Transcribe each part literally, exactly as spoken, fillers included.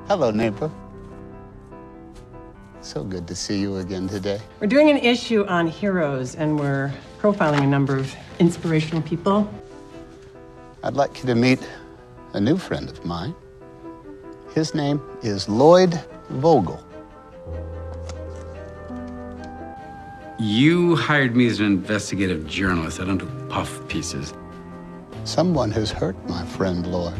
Hello, neighbor. So good to see you again today. We're doing an issue on heroes, and we're profiling a number of inspirational people. I'd like you to meet a new friend of mine. His name is Lloyd Vogel. You hired me as an investigative journalist. I don't do puff pieces. Someone has hurt my friend Lloyd.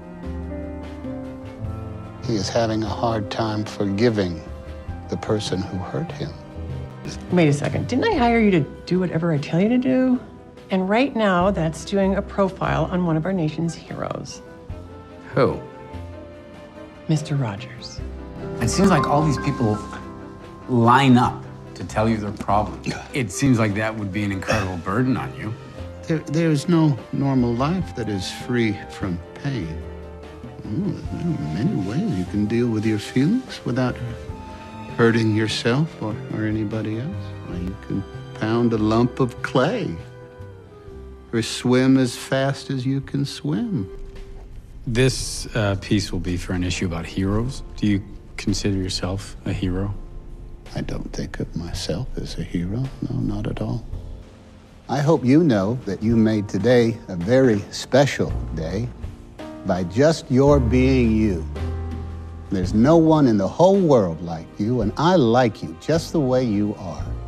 He is having a hard time forgiving the person who hurt him. Wait a second. Didn't I hire you to do whatever I tell you to do? And right now, that's doing a profile on one of our nation's heroes. Who? Mister Rogers. It seems like all these people line up to tell you their problems. It seems like that would be an incredible burden on you. There, there is no normal life that is free from pain. Ooh, there are many ways you can deal with your feelings without hurting yourself or, or anybody else. Well, you can pound a lump of clay or swim as fast as you can swim. This uh, piece will be for an issue about heroes. Do you consider yourself a hero? I don't think of myself as a hero. No, not at all. I hope you know that you made today a very special day by just your being you. There's no one in the whole world like you, and I like you just the way you are.